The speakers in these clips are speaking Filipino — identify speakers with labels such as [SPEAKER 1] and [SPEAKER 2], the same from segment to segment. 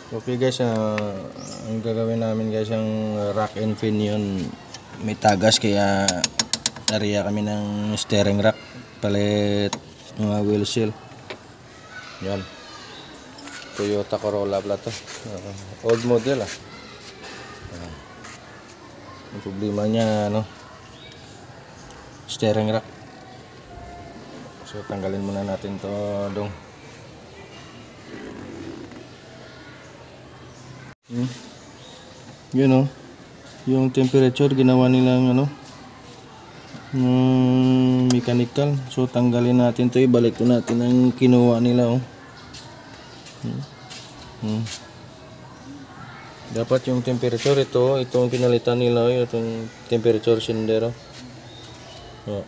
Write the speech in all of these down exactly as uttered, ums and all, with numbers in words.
[SPEAKER 1] Okay guys, uh, ang gagawin namin guys yung rack and fin yun. May tagas kaya nariya kami ng steering rack, palit mga wheel seal. Yan. Toyota Corolla pala to. Uh, old model ah. Uh, ang problema niya ano, steering rack. So tanggalin muna natin to dong. Hmm. Yun o, yung temperature ginawa nilang ano, mm, mechanical. So tanggalin natin to, ibalik ko natin ang kinuha nila oh. Hmm. Hmm. Dapat yung temperature ito, itong pinalitan nila, itong temperature cylinder oh.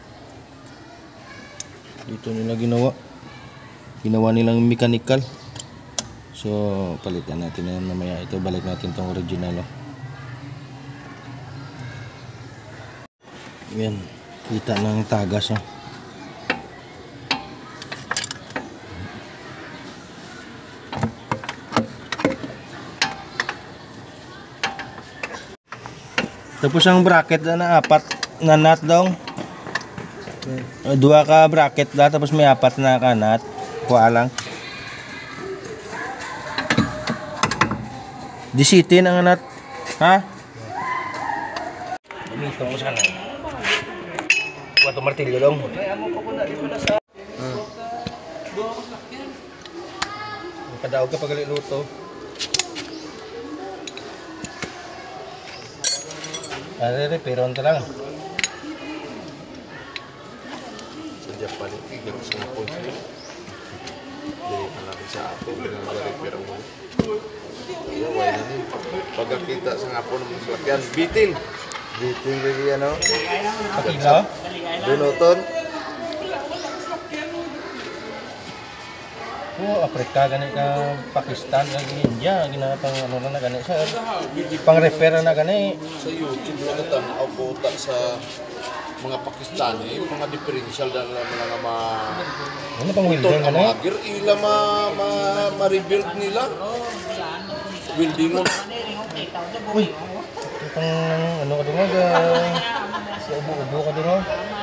[SPEAKER 1] Dito nila ginawa, ginawa nilang mechanical. So palitan natin yan mamaya. Ito balik natin tong original oh. Yan, kita ng tagas oh. Tapos ang bracket na apat na nut daw. Dua ka bracket da, tapos may apat na kanat. Kuha lang. Disitin ang nut. Ha? Dito ko sana. Kuha to martilyo dong. Hmm. Kadaog ka pag luto. Are peron ta lang.
[SPEAKER 2] Sejak paling tiga sama kunci. Jadi anak bisa apa dengan dari peron. Iya, wah ini pag kita sangapon maslakyan bitin.
[SPEAKER 1] Bitin lagi ano?
[SPEAKER 2] Pakila. Dunuton.
[SPEAKER 1] Oh, Afrika gani ka Pakistan lagi India gina pang ano na gani sa pang repair na gani
[SPEAKER 2] Sa YouTube na tan ako ta sa mga Pakistani, mga differential dan mga mga
[SPEAKER 1] ano pang welding gani?
[SPEAKER 2] Mga gear ila ma ma, ma rebuild nila. Welding mo.
[SPEAKER 1] Uy, itong ano ka doon ga sa ubo-ubo ka doon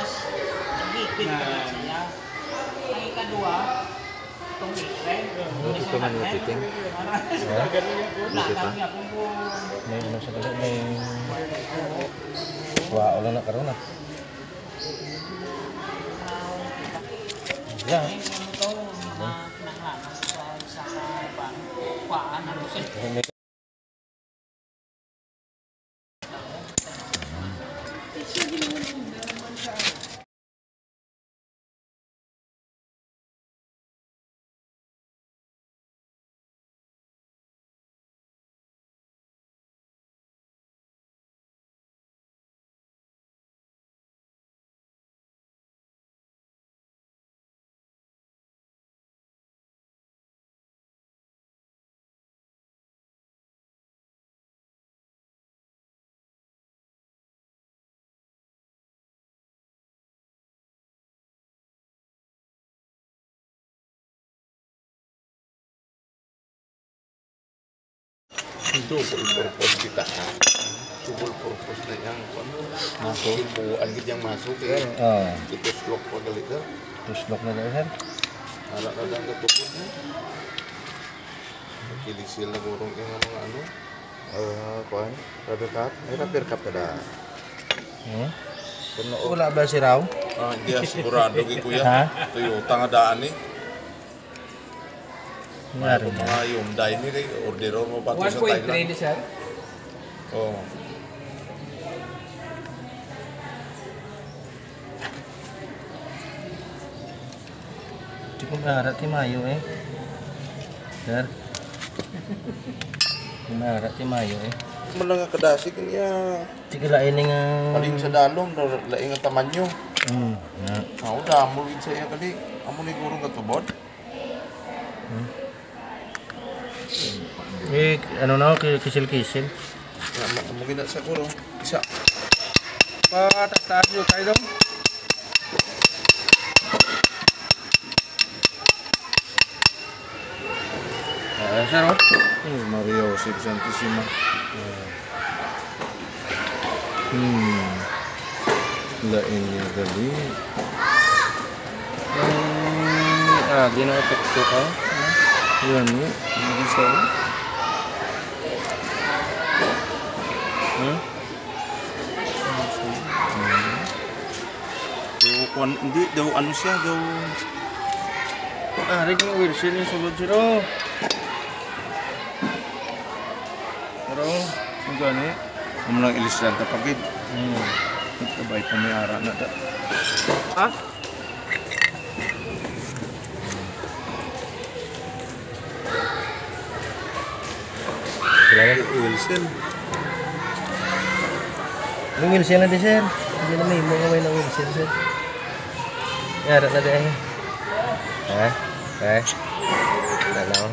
[SPEAKER 3] ang ikadua itong itrend
[SPEAKER 2] Ito man yung titing.
[SPEAKER 1] may ano sa dali may wow lang na karon na ya
[SPEAKER 2] Itu purpose kita. Subul purpose na yang masuk ibuan gid yang masuk ya.
[SPEAKER 1] oh
[SPEAKER 2] Itu slok pagal itu.
[SPEAKER 1] tuslok na daw
[SPEAKER 2] Harap na lang katukod mo. Kilisil na gurong yung mga ano.
[SPEAKER 4] Eh, kuan, rubber cup, may rubber cup kada.
[SPEAKER 1] hmm? Wala ba si Raw?
[SPEAKER 2] Ah, dia sigurado gi kuya.
[SPEAKER 1] Ha?
[SPEAKER 2] Toyota nga daan ni.
[SPEAKER 1] Ngari
[SPEAKER 2] Mga mga Hyundai ni kay order mo pa to sa
[SPEAKER 3] one point three
[SPEAKER 2] Thailand.
[SPEAKER 3] na sir.
[SPEAKER 2] Oh.
[SPEAKER 1] Di ko maharap ti Mayo eh. Sir. Di maharap ti Mayo eh.
[SPEAKER 2] Malang nga kadasig niya.
[SPEAKER 1] Sige lain nga.
[SPEAKER 2] Paling sa dalom do laing nga tamanyo.
[SPEAKER 1] Hmm. Na.
[SPEAKER 2] Ah, udah mo gid sa iya kali. Amo ni gurong nga tubod.
[SPEAKER 1] Eh, ano na ako, kisil-kisil.
[SPEAKER 2] Amo gid na sa gurong. Isa.
[SPEAKER 1] Patas-taas yung tayo dong. Ah, sir, oh.
[SPEAKER 2] Hmm, Mario Jose Santissima.
[SPEAKER 1] Hmm.
[SPEAKER 2] Lain niya gali.
[SPEAKER 1] Hmm, ah, gina-epekto ka.
[SPEAKER 2] Yan ni. Hindi sa
[SPEAKER 1] Hmm?
[SPEAKER 2] So, kung hindi daw ano siya daw.
[SPEAKER 1] Ah, rin yung Wilson yung sulod sir, oh.
[SPEAKER 2] Pero ang gani. Kung lang ilistrada pagid.
[SPEAKER 1] Hmm.
[SPEAKER 2] Kabay pa may ara na da.
[SPEAKER 1] Ha? Kailangan
[SPEAKER 2] Wilson.
[SPEAKER 1] yung Wilson na di sir. Hindi na may mga may ng Wilson sir. Yara na di. Ha? Ha? Tanaw.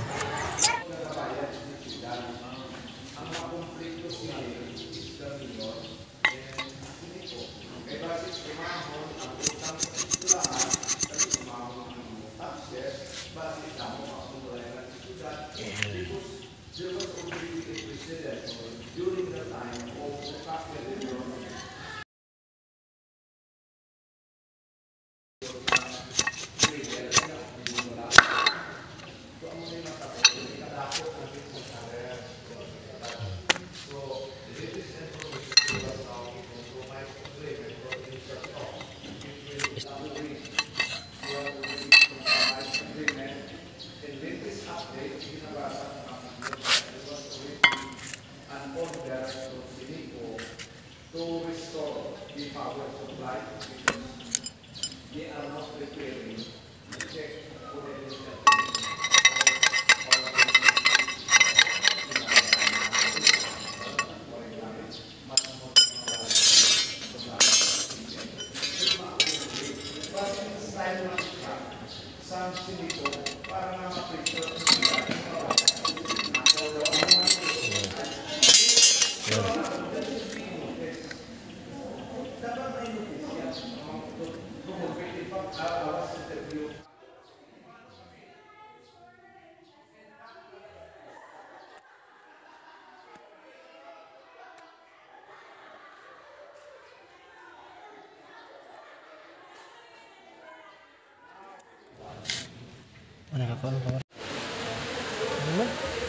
[SPEAKER 1] Ano ka pa? Ano?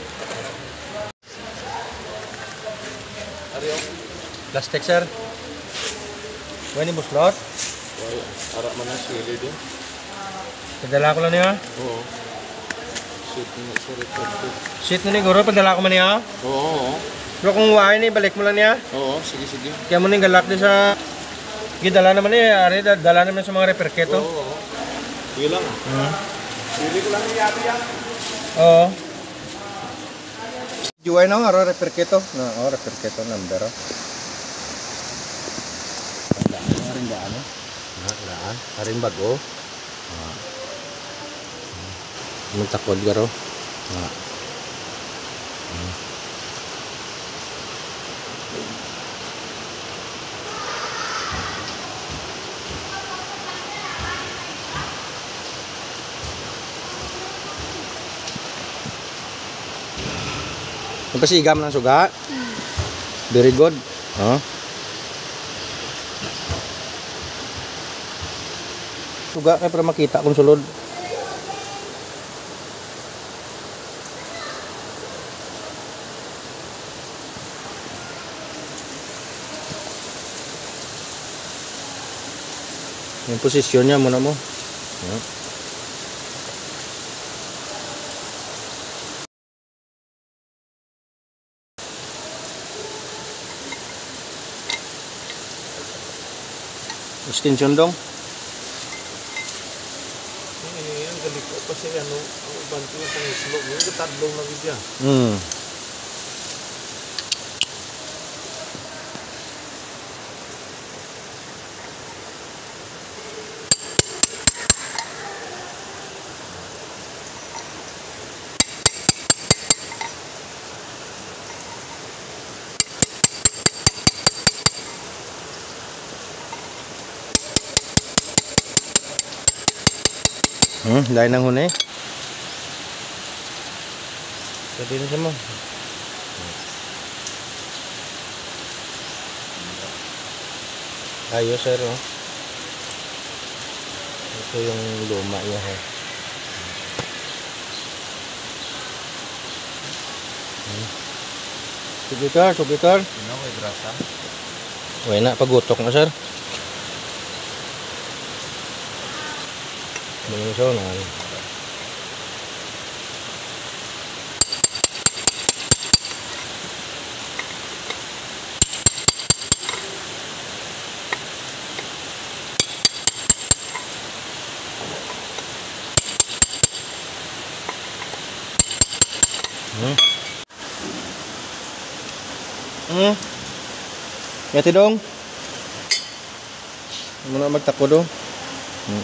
[SPEAKER 2] Ariyo.
[SPEAKER 1] Plastic sir. Wani mo slot?
[SPEAKER 2] Wala. Ara man na sili din.
[SPEAKER 1] Padala ko lang niya.
[SPEAKER 2] Oo. Shit na sa record.
[SPEAKER 1] Shit na ni guro, padala ko man niya.
[SPEAKER 2] Oo, oo.
[SPEAKER 1] Pero kung waay ni balik mo lang niya.
[SPEAKER 2] Oo, sige sige.
[SPEAKER 1] Kaya mo ning galak di sa gidala naman ni ari dala naman sa mga reperketo.
[SPEAKER 2] Oo, oo. Sige lang.
[SPEAKER 1] Hmm.
[SPEAKER 2] Sili ko lang ni Yabi yan.
[SPEAKER 1] Oo. Juway na aro reperketo. Na, oh reperketo number. Daan rin daan. Ha, daan. Aring bago. Ah. Magtakod garo. Ha. Hmm. Pasigam ng suga. Very good. Oh. Suga kay para makita kung sulod. Yung posisyon niya muna mo. Oh. Extension dong.
[SPEAKER 2] Eh, ang galing ko kasi ano, ang uban ko yung pangislo. Yung katadlong na vidya.
[SPEAKER 1] Hmm. Hmm, dahil nang huni. Pwede na siya mo. Ayos sir, oh. Ito yung luma niya, eh. Hmm. Subitar, subitar.
[SPEAKER 2] Ano, may grasa?
[SPEAKER 1] Uy na, pagutok na sir. Ano siya na? Hmm. Hmm. Ngati dong. Muna magtako dong. Hmm.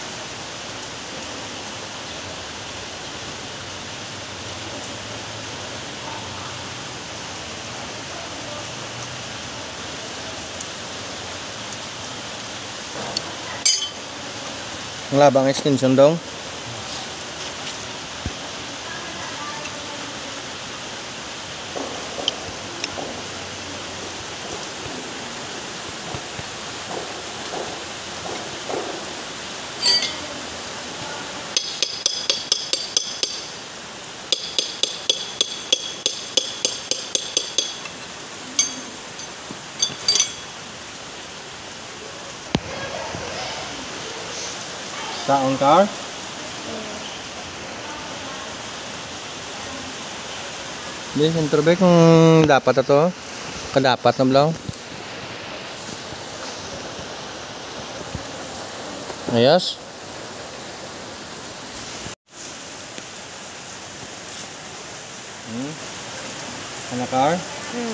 [SPEAKER 1] Ang labang extension dong. Saon car? Di, interview kung dapat ito. Kadapat na blang. Ayos. Hmm. Ano car?
[SPEAKER 3] Hmm.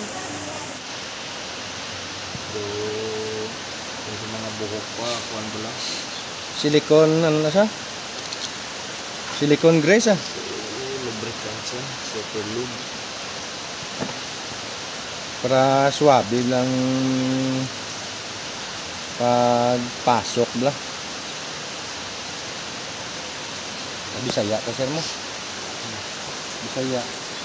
[SPEAKER 2] So, yung mga buhok pa, kuhan ba lang?
[SPEAKER 1] Silicone, ano na siya? Silicone grease ah.
[SPEAKER 2] Lubricant siya, super lube.
[SPEAKER 1] Para swabe lang pagpasok bla. Bisaya ka sir mo. Bisaya.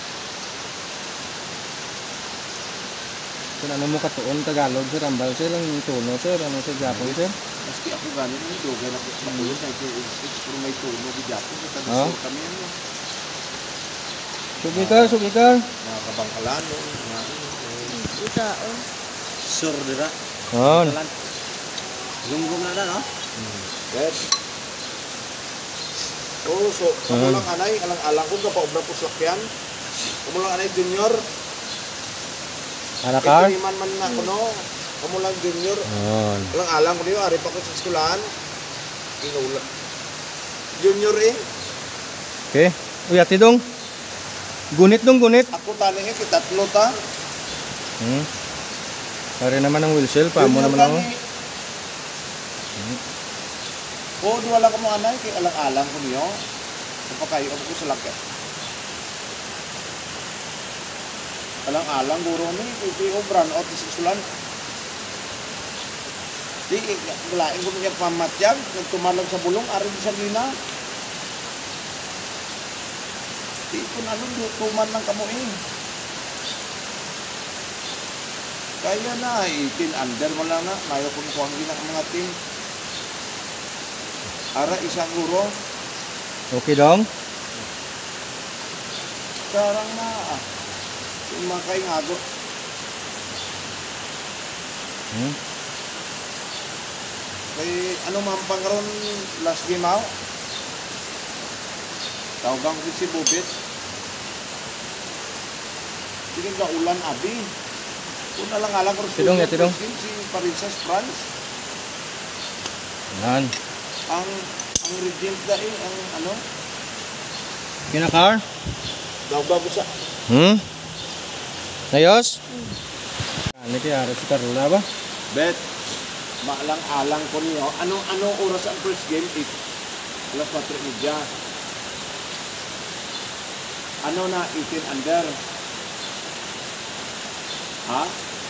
[SPEAKER 1] Kung ano mo katuon Tagalog sir, ambal sir, ang tono sir, ano sa Japon sir?
[SPEAKER 2] Maski ako galing ng doge na sa bulo nineteen eighty-six, pero may tono di Japon. Sa
[SPEAKER 1] Oh.
[SPEAKER 2] taga kami ano.
[SPEAKER 1] Sugi ka, sugi ka.
[SPEAKER 2] Mga kabangkalano, mga ano.
[SPEAKER 3] Ito, oh.
[SPEAKER 2] Sur dira.
[SPEAKER 1] On.
[SPEAKER 2] Gum-gum na na, no? Yes. Oh, so,
[SPEAKER 1] Hmm.
[SPEAKER 2] kamu lang anay, alang-alang ko kapaobra po sakyan. Kamu lang anay junior.
[SPEAKER 1] Anak car?
[SPEAKER 2] Ikiniman man na ko, no? Kamu lang junior.
[SPEAKER 1] On.
[SPEAKER 2] Alang-alang ko niyo, ari pa ko sa eskulahan. Inula. Junior eh.
[SPEAKER 1] Okay. Uy, ati dong. Gunit dong, gunit.
[SPEAKER 2] Ako tani eh, kitatlo ta.
[SPEAKER 1] Hmm. Pare naman ang wheel seal, pa mo
[SPEAKER 2] Junior
[SPEAKER 1] naman ako.
[SPEAKER 2] tani. O, di wala ka mo anay, kay alang-alang ko niyo. Kapag kayo ko sa lakit. Alang-alang guro ni, kay o brand out sa eskulahan. Di, galain ko niya pamatyag, nagtumalag sa bulong, ari di sa lina. Di ko na nun, tuman lang kamo eh. Kaya na, eighteen under mo lang na, mayo kung kuhang gina ang mga team. Ara, isang guro,
[SPEAKER 1] Okay dong.
[SPEAKER 2] sarang na, ah. Yung mga kaingago.
[SPEAKER 1] Hmm.
[SPEAKER 2] Kay, ano man pangkaroon last game out? Tawagang ko si Bubit. Sige ka ulan abi. Kung nalang-alang ko
[SPEAKER 1] Tidong, ya, tidong.
[SPEAKER 2] si Parisas France.
[SPEAKER 1] Yan.
[SPEAKER 2] Ang ang regime da eh, ang ano,
[SPEAKER 1] Kina car?
[SPEAKER 2] tawag ko sa
[SPEAKER 1] Hmm. Ayos? Ano kaya si Carola ba?
[SPEAKER 2] bet. Maalang-alang ko niyo. Ano ano oras ang first game? eight. Alas four media. Ano na eighteen under? Ha?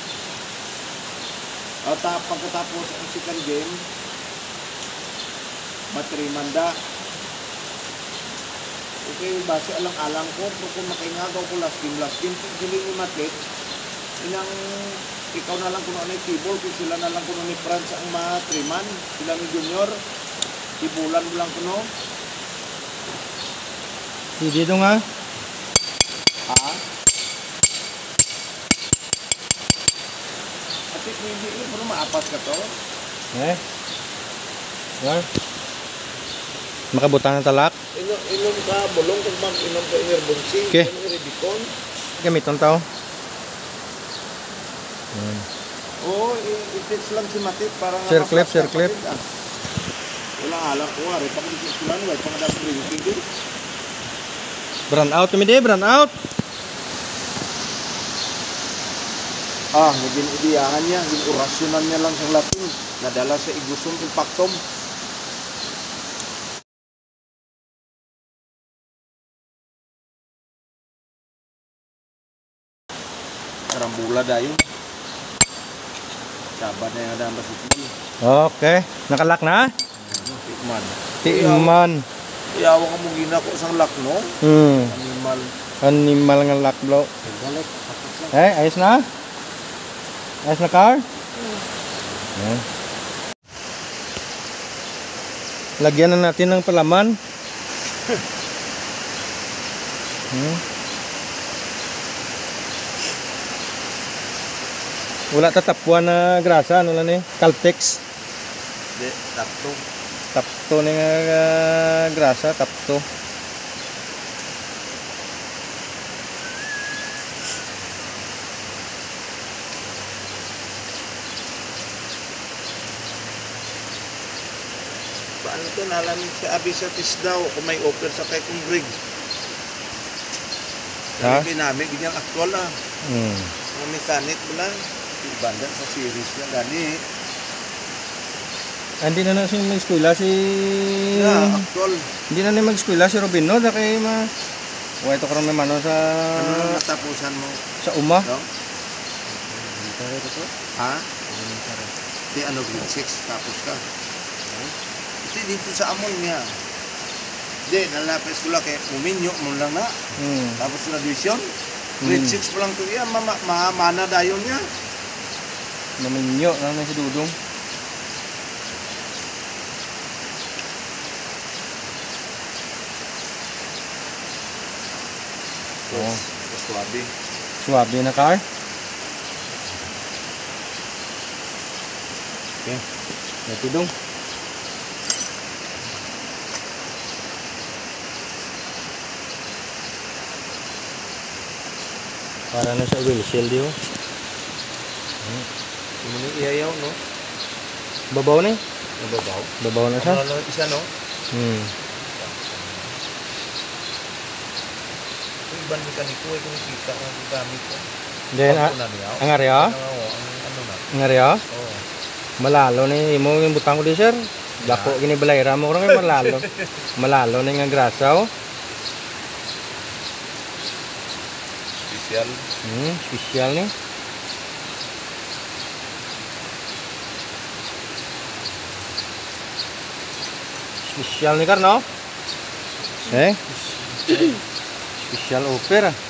[SPEAKER 2] O ta, pagkatapos ang second game, matrimanda. Okay, base alang-alang ko, pero kung makaingagaw ko lasting-lasting, kung hindi mo matik, inang ikaw na lang kuno ni Tibol, kung sila na lang kuno ni Franz ang matriman, sila ni Junior, Tibulan mo lang kuno.
[SPEAKER 1] Hindi dong ha.
[SPEAKER 2] Ha? At hindi ini pero maapas ka to.
[SPEAKER 1] Eh. Yan. Makabutang ng talak.
[SPEAKER 2] Inom, inom ka, bulong kung mag inom ka inerbonsi,
[SPEAKER 1] Okay.
[SPEAKER 2] irebicon.
[SPEAKER 1] Gamiton tao. Yan.
[SPEAKER 2] Oo, i-fix lang si Matit para nga
[SPEAKER 1] Sir clip,
[SPEAKER 2] maplas
[SPEAKER 1] sir
[SPEAKER 2] ka,
[SPEAKER 1] clip.
[SPEAKER 2] Matit, ah. Wala alam ko, ari pa kung sila nila, pang dapat drinking din.
[SPEAKER 1] Brand out kami di, brand out.
[SPEAKER 2] Ah, naging ideyahan niya, yung orasyonan niya lang sa Latin, nadala sa igusong impactom. Karambula dayon. Sabat na yung ada ang basikbol.
[SPEAKER 1] Okay, nakalak na.
[SPEAKER 2] Tikman.
[SPEAKER 1] Timan.
[SPEAKER 2] Iyawa ka mong gina ko isang lakno.
[SPEAKER 1] Hmm.
[SPEAKER 2] Animal.
[SPEAKER 1] Animal nga lock blow.
[SPEAKER 2] Galit. Tapos lang.
[SPEAKER 1] Eh, ayos na? Ayos na car? Yan. Lagyan na natin ng palaman. Hmm. Wala tatapuan na grasa, ano lang eh? Caltex.
[SPEAKER 2] Hindi, takto.
[SPEAKER 1] Tapto na nga uh, grasa, tapto.
[SPEAKER 2] Paano ito nalamin si Abi sa tis daw kung may offer sa kay kong rig.
[SPEAKER 1] Ha?
[SPEAKER 2] Sabi namin, ganyan actual ah.
[SPEAKER 1] Hmm.
[SPEAKER 2] Mga mechanic mo lang. Ibanda sa series na gani.
[SPEAKER 1] Hindi na na siya mag-eskwela si...
[SPEAKER 2] Yeah, actual.
[SPEAKER 1] Hindi na na mag-eskwela si Robin, no? Dahil ma... Huwag ito karoon may mano sa...
[SPEAKER 2] Ano nang natapusan mo?
[SPEAKER 1] Sa uma.
[SPEAKER 2] No? Ha? Di ano, grade six, tapos ka. Ito dito sa amon niya. Di, nalapis ko lang kaya uminyo mo lang na.
[SPEAKER 1] Hmm.
[SPEAKER 2] Tapos na division. Grade
[SPEAKER 1] Hmm.
[SPEAKER 2] six pa lang ito yan, mama, mamana dayon niya.
[SPEAKER 1] Naminyo na na si Dudong. Oh.
[SPEAKER 2] Swabe.
[SPEAKER 1] Suwabe na car. Okay. Ito dong. Para na sa oil seal di oh.
[SPEAKER 2] Muna iyayaw, no?
[SPEAKER 1] Babaw na eh.
[SPEAKER 2] Nababaw.
[SPEAKER 1] Babaw na siya.
[SPEAKER 2] Ano, isa, no?
[SPEAKER 1] Hmm.
[SPEAKER 2] Yung ibang mekaniko ay kung kita ang gamit ko.
[SPEAKER 1] Then, ah,
[SPEAKER 2] Ano na niya?
[SPEAKER 1] ang area?
[SPEAKER 2] Ano, ang ano na?
[SPEAKER 1] Ang area?
[SPEAKER 2] Oo.
[SPEAKER 1] Malalo ni imo yung butang ko di sir. Dako gini balayra mo orang malalo. Malalo ni nga grasa oh.
[SPEAKER 2] Special.
[SPEAKER 1] Hmm, special ni. Special ni Karno. Eh? Special offer ah.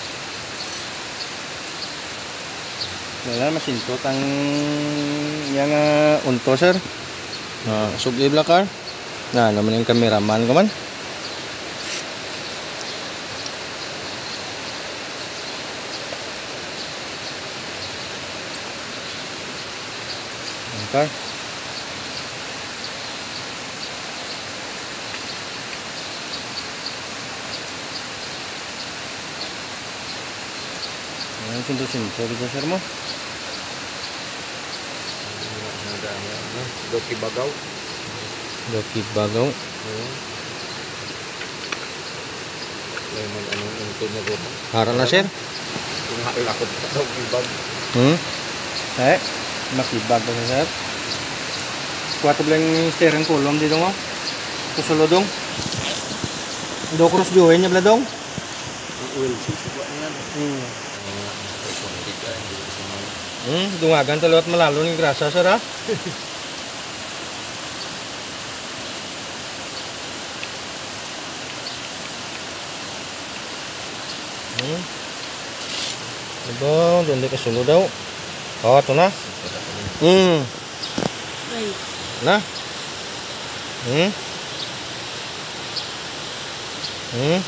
[SPEAKER 1] Wala masintot ang yang uh, unto sir. Ah, sugi belakar. Nah, naman yung cameraman ko man. Okay. Ayan, sinto-sinto dito sir mo.
[SPEAKER 2] Doki bagaw.
[SPEAKER 1] Doki bagaw.
[SPEAKER 2] Oo. Lemon anong unto niya ko.
[SPEAKER 1] Hara na sir.
[SPEAKER 2] Kung halakot pa daw ibag.
[SPEAKER 1] Hmm? Eh, makibag ba siya sir? Kuwato ba yung steering column dito mo? Kusulo dong. Do cross join niya bala dong?
[SPEAKER 2] Ang oil seal sa buwan yan.
[SPEAKER 1] Hmm.
[SPEAKER 2] Ay, kung kita hindi sa mga.
[SPEAKER 1] Hmm, dungagan talot malalo ng grasa sir ha? Hmm. Diba, doon di kasulo daw. Oh, ito na. Hmm.
[SPEAKER 3] Ay.
[SPEAKER 1] Na. Hmm. Hmm.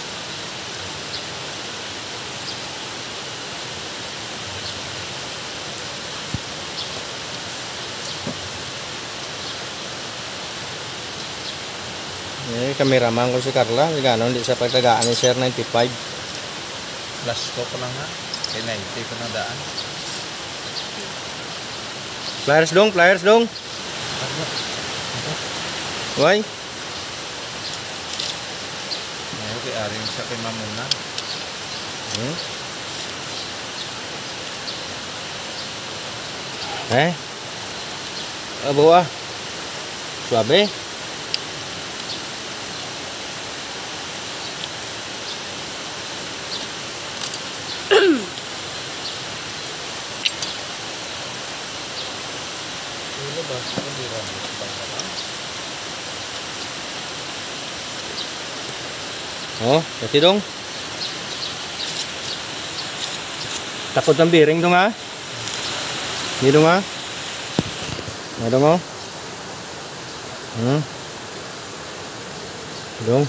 [SPEAKER 1] Eh, kameraman ko si Carla. Gano'n, di sa pagtagaan ni Sir ninety-five.
[SPEAKER 2] Last ko ko lang ha. Kay ninety ko na daan.
[SPEAKER 1] Pliers dong, pliers dong. Why?
[SPEAKER 2] Ngayon kay Aring sa kay Mamuna.
[SPEAKER 1] Hmm? Eh? Abo ah. Suabe. Oh, kasi dong. Takot ng biring dong ha. Hindi dong ha. Ano dong oh. Hmm. Dong.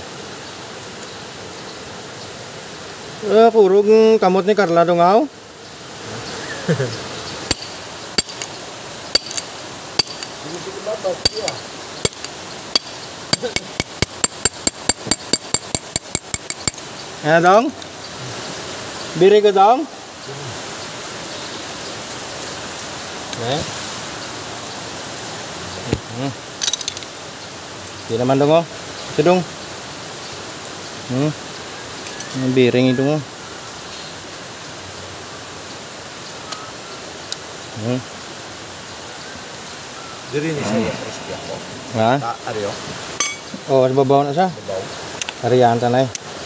[SPEAKER 1] Eh, kurog ng kamot ni Carla dong ha. Ano dong? Biri ko dong? Eh? Hmm. Di naman dong oh. Ito dong. Hmm. Ang biring itu oh. Hmm.
[SPEAKER 2] Diri ni saya terus dia ko.
[SPEAKER 1] Ha?
[SPEAKER 2] Ta Aryo.
[SPEAKER 1] Oh, sa babaw na siya.
[SPEAKER 2] Babaw.
[SPEAKER 1] Hariyan tanay.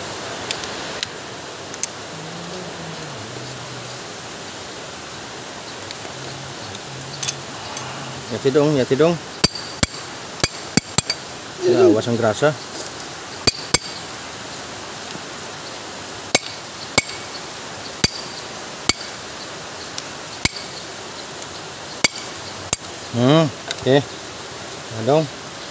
[SPEAKER 1] Yati dong, yati dong. Ya, awas ang grasa. Hmm, oke. Okay. Nah, dong.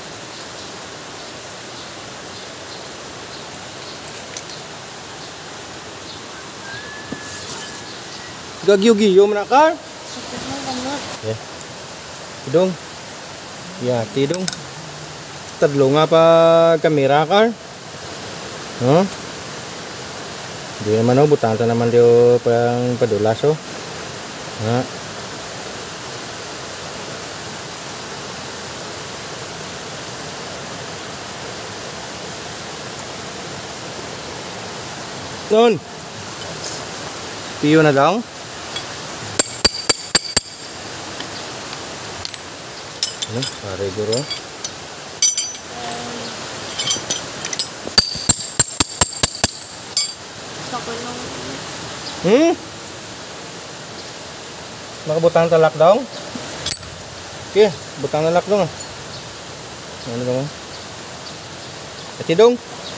[SPEAKER 1] Gagyo-gyo menakar. Ya. Tidong. Ya, tidong. Tadlo nga pa kamera kar. Huh? Di naman oh, butan ta naman dio pang padulas oh. Ha. Nun. Piyo na daw. Ano? Pare guro. Hmm? Nakabutang talak daw? Okay, butang talak dong. Ano dong? Ati dong.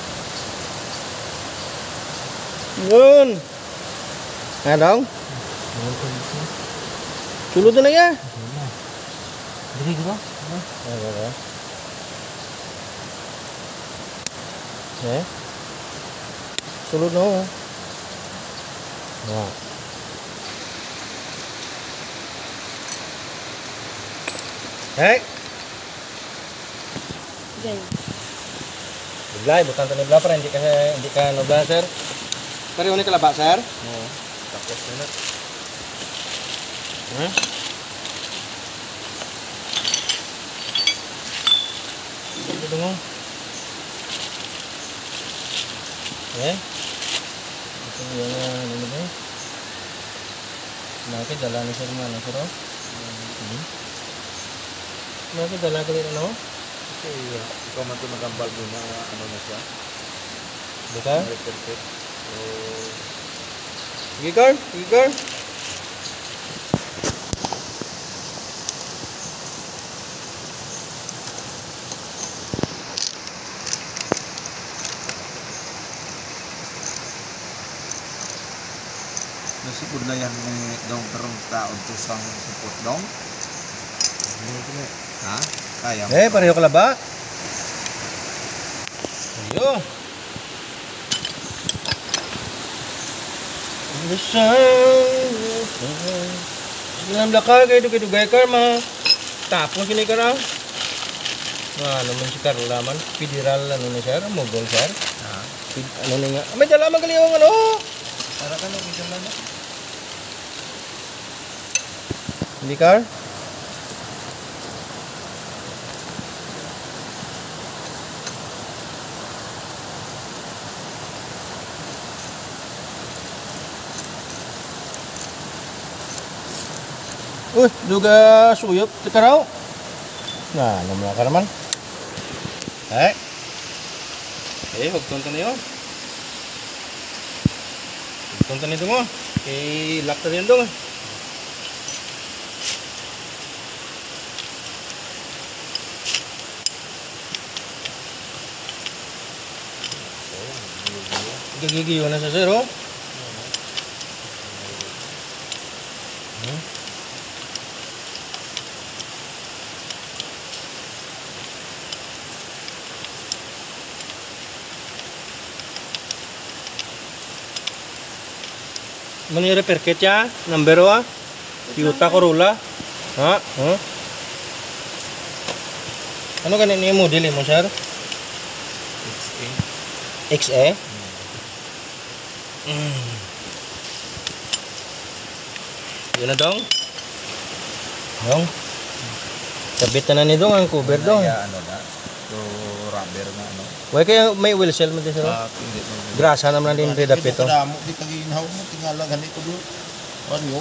[SPEAKER 1] Ngun. Nga dong? Sulod na ya.
[SPEAKER 3] Diri ko ba?
[SPEAKER 1] Ano ba? Eh? Sulod na oh. Wow. Hey.
[SPEAKER 3] Gay.
[SPEAKER 1] Biglay, bukan tani bla para hindi ka hindi ka nobla sir. Pero ini kalaba sir.
[SPEAKER 2] Oo. Tapos na.
[SPEAKER 1] Hmm? Ito dong. Eh? Ito yung ano ba? Nakita dala ni sir mana sir? Hmm. Nakita dala kali ano?
[SPEAKER 2] Kasi ikaw man ito nagambal doon na ano na siya.
[SPEAKER 1] Buka?
[SPEAKER 2] Perfect. So,
[SPEAKER 1] Gigar, gigar.
[SPEAKER 2] Nasiguro na yan ni dong karong taon to sang support dong. Ha? Kaya mo.
[SPEAKER 1] Eh, pareho ka ba? Ayo. Silang belakang kayak itu kayak gaya karma. Tapos kini karang. Nah, naman si Carla man, federal ano na siya, mogol siya.
[SPEAKER 2] Ha?
[SPEAKER 1] Pid- Ano na nga? May dala man kaliwang ano.
[SPEAKER 2] Para ka nung isang lana.
[SPEAKER 1] Hindi car? Uy, juga suyop tekaraw. Nah, naman ka naman. Eh. Eh, huwag tonton na yun. Huwag tonton nito mo. Eh, lock na rin doon. Gigigiyo na sa zero. Hmm? Mani repair kit ya, number wa, Toyota Corolla, ha, huh? Ano kanin ni model mo sir? X A. Mm. Yun na dong. Dong. Kabitan na ni dong ang cover dong.
[SPEAKER 2] Kaya ano na. So rubber na ano.
[SPEAKER 1] Why kaya may wheel cell mo din sir?
[SPEAKER 2] Ah, hindi mo.
[SPEAKER 1] Grasa naman din rin dapit to.
[SPEAKER 2] Damo di kaginaw mo tingala ganito do. Ano?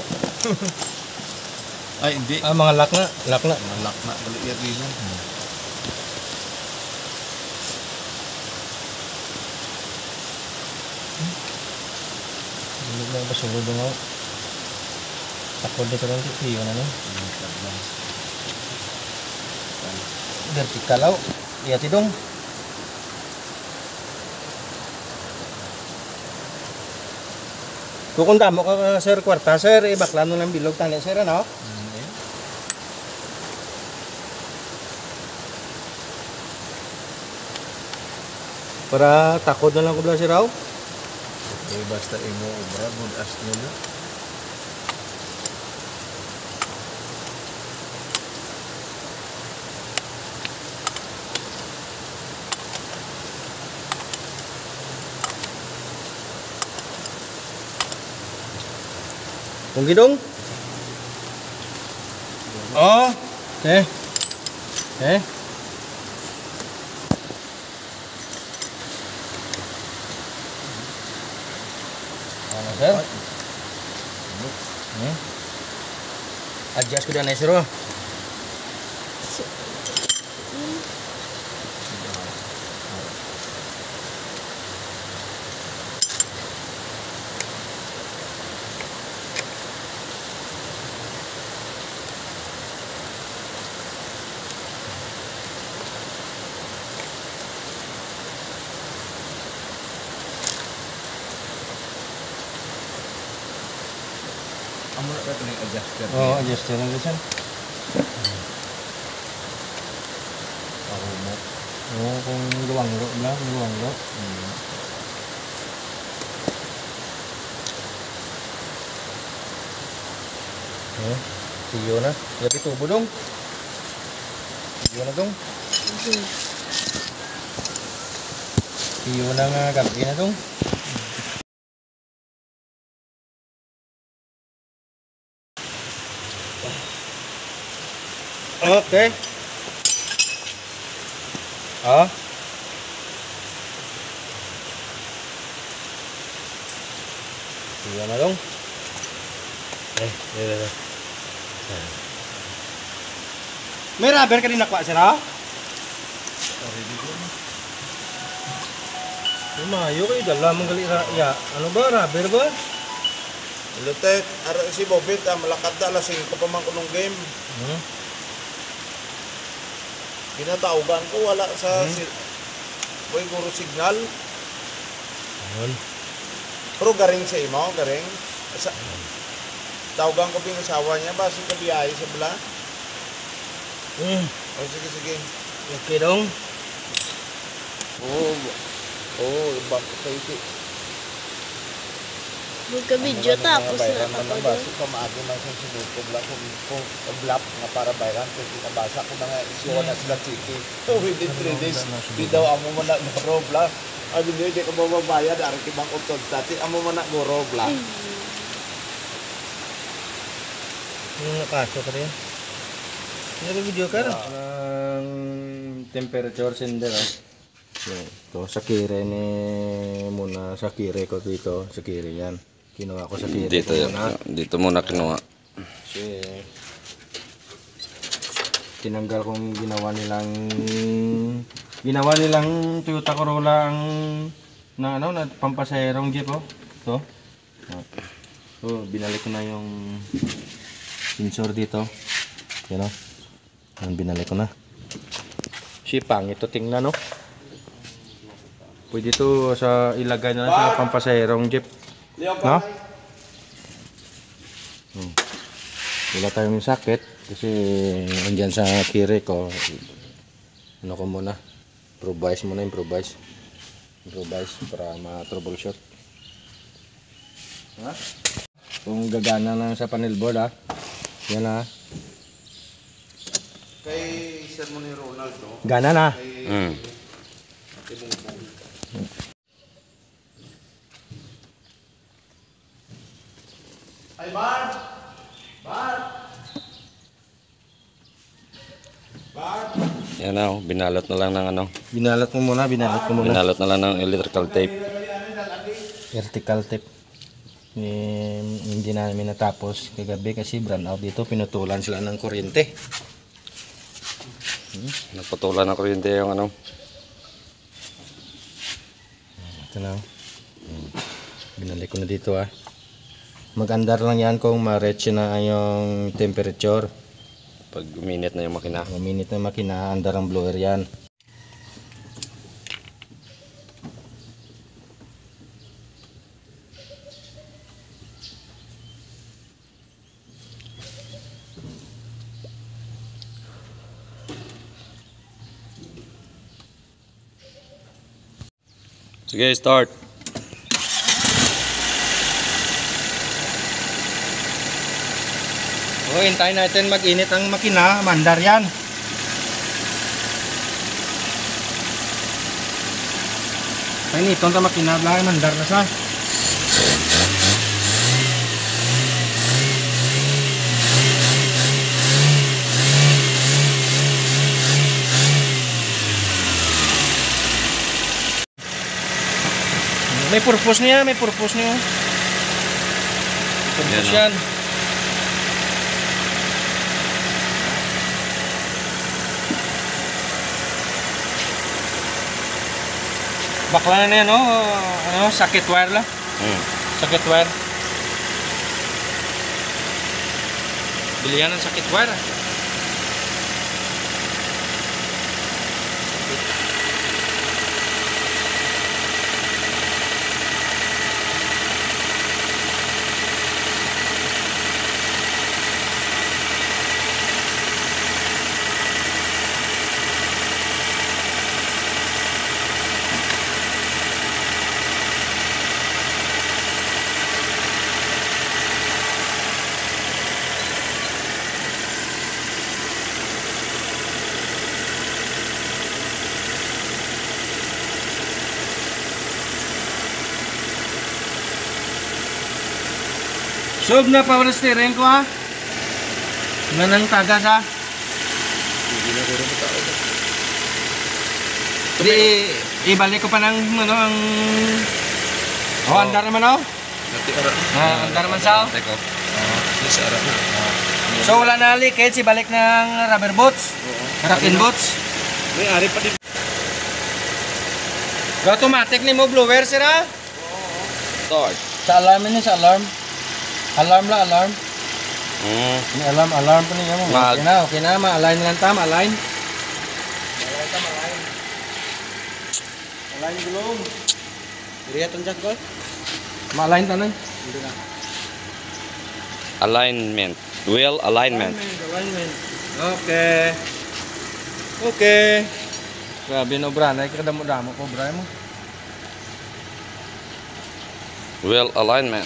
[SPEAKER 2] Ay hindi.
[SPEAKER 1] Ah, mga lock na, lock na.
[SPEAKER 2] Malak na bali yan din.
[SPEAKER 1] Hindi na ba sulod mo? Takod dito lang dito, yun ano? Vertical aw. Iya tidong. Kung damo ka sir kwarta sir, ibaklan mo ng bilog tani sir ano? Para takod na lang ko bla sir raw.
[SPEAKER 2] Okay, basta imo obra good as nyo na.
[SPEAKER 1] Kung gidong. Oh, eh. Eh. Ano sir? Hmm? Adjust ko din na sir. Oh.
[SPEAKER 2] Amo na ka ning adjuster.
[SPEAKER 1] Oh, adjust din na sir.
[SPEAKER 2] Ako mo.
[SPEAKER 1] Oh, kung luwang-lo lang, luwang-lo.
[SPEAKER 2] Hmm.
[SPEAKER 1] Eh, siyo na. Gabi tubo dong. Siyo na dong. Siyo na nga gabi na dong. Okay. Ah. Siyo na dong. Eh, eh, eh. May rubber ka din nakuha sir ha? Lumayo kayo, dala mong gali ra- ya. Ano ba, rubber ba?
[SPEAKER 2] Lutek, ara si Bobit ah, malakad na alas singko pa man kunong game.
[SPEAKER 1] Hmm?
[SPEAKER 2] Ginataugan ko wala sa
[SPEAKER 1] Hmm.
[SPEAKER 2] si Boy guro signal.
[SPEAKER 1] Ayun.
[SPEAKER 2] Pero garing sa imo, garing. Sa, tawagan ko yung asawa niya ba? Sige, kabiyahe sa bala.
[SPEAKER 1] Hmm,
[SPEAKER 2] O, sige, sige.
[SPEAKER 1] okay dong.
[SPEAKER 2] Oo. Oo, ibang kaiti.
[SPEAKER 3] Magka-video tapos na
[SPEAKER 2] man
[SPEAKER 3] ako
[SPEAKER 2] ang
[SPEAKER 3] doon.
[SPEAKER 2] baso ka maagi man sa sunod ko bla kung kung blap nga para bayaran kung kinabasa ko mga isyo na sila city. So within three days, di daw amo man na guro bla. Abi di ka mababayad ari kibang utod dati amo man na guro bla.
[SPEAKER 1] Yung nakaso ka rin. Nag-video ka na. Ang temperature sender ah. Ito, sa kire ni muna sa kire ko dito, sa kire yan. Kinuha ko sa kire
[SPEAKER 5] Dito,
[SPEAKER 1] ko muna.
[SPEAKER 5] dito muna kinuha.
[SPEAKER 1] Kasi tinanggal kong ginawa nilang ginawa nilang Toyota Corolla ang na ano na pampasaherong jeep oh. To. So, binalik ko na yung sensor dito. Yan oh. Yan, binalik ko na. Si pangit to tingnan no. Pwede to sa ilagay na lang sa pampasaherong jeep. No? Hmm. Wala tayong sakit kasi andyan sa kire ko. Ano ko muna? Improvise muna, improvise. Improvise para ma-troubleshoot. Ha? Kung gagana lang sa panel board ha. Yan ha.
[SPEAKER 2] Kay sir mo ni Ronald no.
[SPEAKER 1] Gana na.
[SPEAKER 5] Mm.
[SPEAKER 2] Ay Bar. Bar. Bar.
[SPEAKER 5] Yan na, oh, binalot na lang ng ano.
[SPEAKER 1] Binalat mo muna, binalat mo muna.
[SPEAKER 5] Binalot na lang ng electrical tape.
[SPEAKER 1] Vertical tape. Eh, hindi namin natapos kagabi kasi brown out dito. Pinutulan sila ng kuryente.
[SPEAKER 5] Naputulan ng kuryente yung ano.
[SPEAKER 1] Ito na. Hmm. Binalik ko na dito ah. Mag-andar lang yan kung ma-reach na yung temperature.
[SPEAKER 5] Pag uminit na yung makina.
[SPEAKER 1] Maminit na makina, andar ang blower yan.
[SPEAKER 5] Sige, start.
[SPEAKER 1] O, hintayin natin mag-init ang makina, mandar yan. Painiton ta makina, blay, mandar na sa. May purpose niya, may purpose niya. Purpose
[SPEAKER 5] Yan,
[SPEAKER 1] yan. Bakla na yan, no? Ano, sakit wire lang.
[SPEAKER 5] Mm.
[SPEAKER 1] Sakit wire. Bilihan ng sakit wire. ah. Sub na power steering ko ha. Manang tagas ha. Di ibalik ko pa ng ano ang oh, andar naman oh.
[SPEAKER 2] Nanti ara.
[SPEAKER 1] Ah, andar naman sa.
[SPEAKER 5] Teko.
[SPEAKER 2] Yes ara.
[SPEAKER 1] So wala na leakage, ibalik ng rubber boots. Rakin boots.
[SPEAKER 2] May ari pa din.
[SPEAKER 1] Automatic ni mo blower sira.
[SPEAKER 5] Start.
[SPEAKER 1] Sa alarm ni sa alarm. Alarm la alarm.
[SPEAKER 5] Mm.
[SPEAKER 1] Ini alarm alarm pa niya mo.
[SPEAKER 5] Mag-
[SPEAKER 1] Okay na, okay na, ma-align lang ta, ma-align. Ma-align ta, ma-align. Align gulong. Diriya tong jack ko. Ma-align ta na. Hindi na.
[SPEAKER 5] Alignment. Wheel alignment.
[SPEAKER 1] Alignment. Okay. Okay. Grabe no, bra. Nakikadamo-damo ko, bra mo.
[SPEAKER 5] Wheel alignment.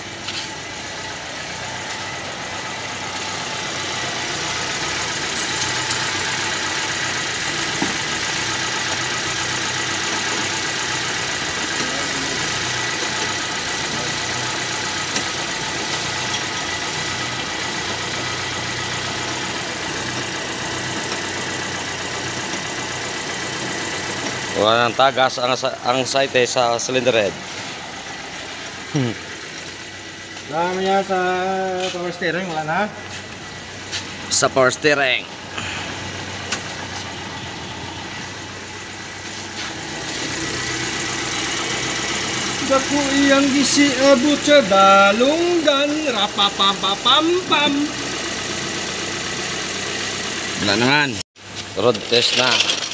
[SPEAKER 5] Wala ng tagas ang, ang site sa cylinder head.
[SPEAKER 1] Dami niya sa power steering, wala na.
[SPEAKER 5] Sa power steering.
[SPEAKER 1] Dako iyang gisi abot sa dalunggan, rapapapapampam.
[SPEAKER 5] Wala naman. Road test na.